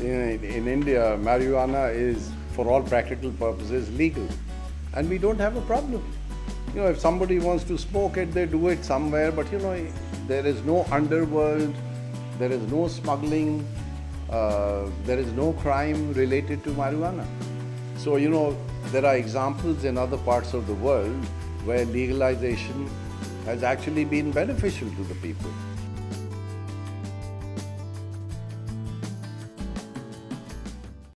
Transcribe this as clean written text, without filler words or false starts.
in India, marijuana is, for all practical purposes, legal. And we don't have a problem. You know, if somebody wants to smoke it, they do it somewhere, but you know, there is no underworld, there is no smuggling, there is no crime related to marijuana. So, you know, there are examples in other parts of the world where legalization has actually been beneficial to the people.